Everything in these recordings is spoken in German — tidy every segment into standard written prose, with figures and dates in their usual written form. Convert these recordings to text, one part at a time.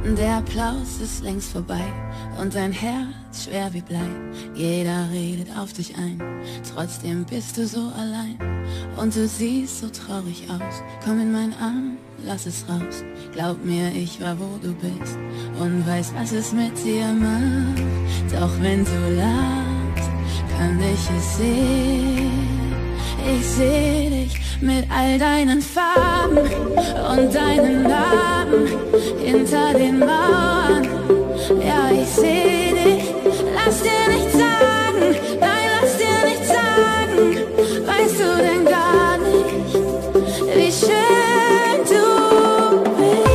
Der Applaus ist längst vorbei und dein Herz schwer wie Blei. Jeder redet auf dich ein, trotzdem bist du so allein. Und du siehst so traurig aus, komm in meinen Arm, lass es raus. Glaub mir, ich war wo du bist und weiß, was es mit dir macht. Doch wenn du lachst, kann ich es sehen. Ich seh dich mit all deinen Farben und deinen Namen hinter den Mauern. Ja, ich seh dich, lass dir nichts sagen, nein, lass dir nichts sagen. Weißt du denn gar nicht, wie schön du bist?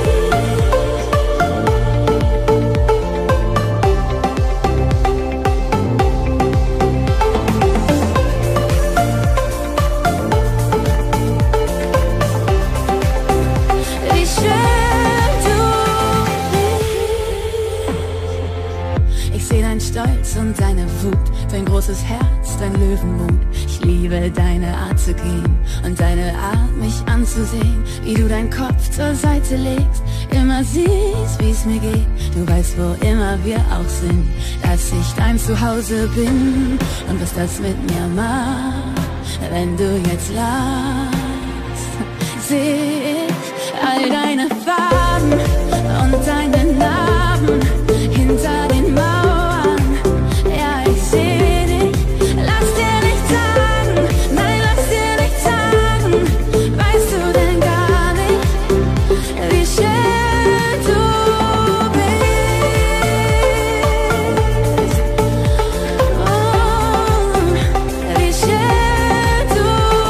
Wie schön du bist. Ich seh deinen Stolz und deine Wut, dein großes Herz, dein Löwenmut. Ich liebe deine Art zu gehen und deine Art, mich anzusehen. Wie du deinen Kopf zur Seite legst, immer siehst, wie's mir geht. Du weißt, wo immer wir auch sind, dass ich dein Zuhause bin. Und was das mit mir macht, wenn du jetzt lachst, seh ich all deine Farben und deine Narben hinter den Mauern. Ja, ich seh dich, lass dir nichts sagen, nein, lass dir nichts sagen. Weißt du denn gar nicht, wie schön du bist? Oh, wie schön du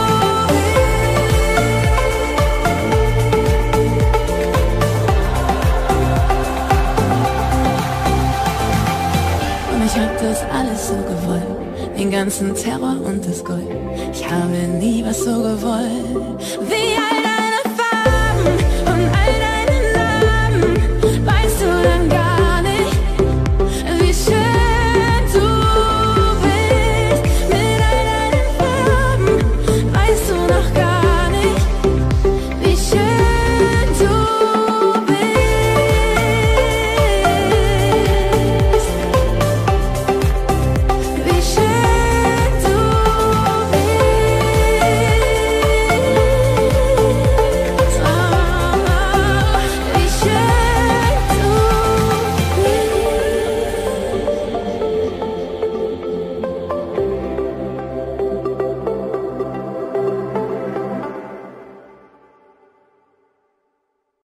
bist. Und ich hab das alles so gewollt, den ganzen Terror und das Gold. Ich habe nie was so gewollt wie